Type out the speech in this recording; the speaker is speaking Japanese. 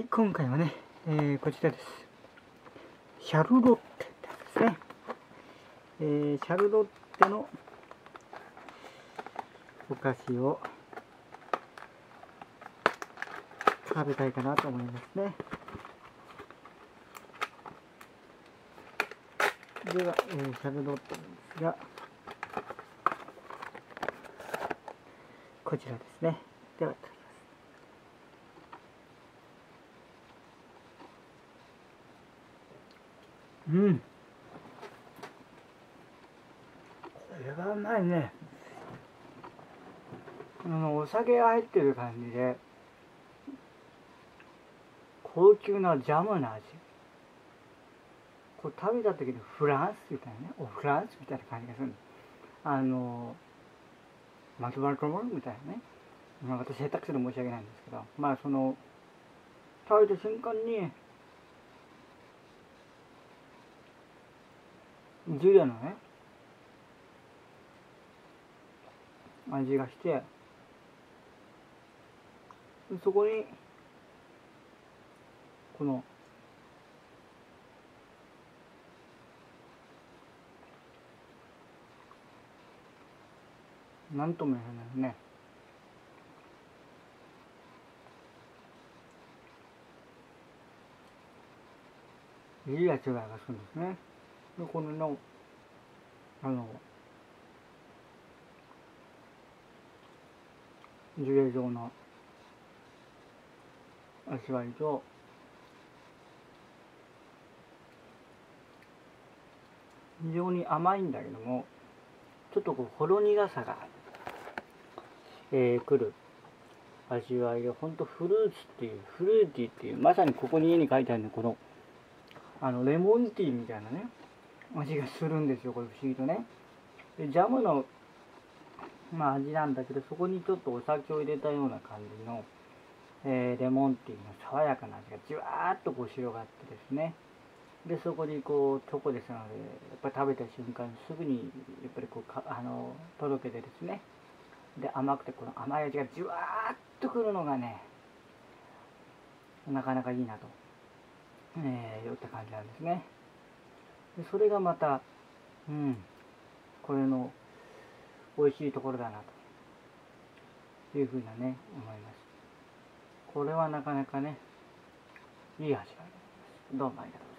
今回はね、こちらです。シャルロッテですね。シャルロッテのお菓子を食べたいかなと思いますね。では、シャルロッテですが、こちらですね。では、いただきます。うん。これはうまいね。お酒が入ってる感じで、高級なジャムの味。こう食べた時にフランスみたいなね、フランスみたいな感じがする。マクドナルドみたいなね。私下手くそで申し訳ないんですけど、食べた瞬間にジュリアのね味がして、そこにこのなんとも言えないね、いい味わいがするんですね。でこのジュレ状の味わいと、非常に甘いんだけども、ちょっとこうほろ苦さが、くる味わいで、ほんとフルーティーっていう、まさにここに家に書いてあるのこのレモンティーみたいなね味がするんですよ。これ不思議とね。でジャムの味なんだけど、そこにちょっとお酒を入れたような感じの、レモンティーの爽やかな味がじわーっとこう広がってですね、でそこにこうチョコですので、やっぱり食べた瞬間すぐにやっぱりこうとろけてですね、で甘くてこの甘い味がじわーっとくるのがね、なかなかいいなと、いった感じなんですね。でそれがまた、これの美味しいところだなというふうなね思います。これはなかなかねいい味があります。どうもありがとうございます。